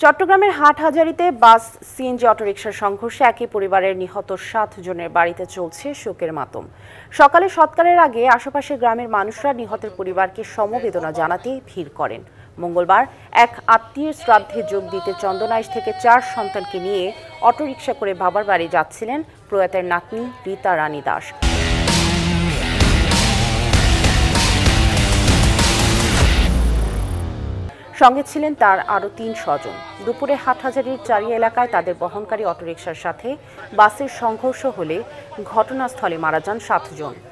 চট্টগ্রামের হাটহাজারীতে বাস সিএনজি অটোরিকশার সংঘর্ষে একই পরিবারের নিহত 7 জনের বাড়িতে চলছে শোকের মাতম। সকালে সৎকারের আগে আশেপাশের গ্রামের মানুষরা নিহতের পরিবারকে সমবেদনা জানাতে ভিড় করেন। মঙ্গলবার এক আত্মীয়ের শ্রাদ্ধে যোগ দিতে চন্দনাইশ থেকে 4 সন্তানকে নিয়ে অটোরিকশা করে বাবার বাড়ি যাচ্ছিলেন প্রয়াতের নাতনি রীতা রানী দাস। সঙ্গে ছিলেন তার আরও 3 স্বজন। দুপুরে হাটহাজারীর চারিয়া এলাকায় তাদের বহনকারী অটোরিকশার সাথে বাসের সংঘর্ষ হলে ঘটনাস্থলে মারা যান 7 জন।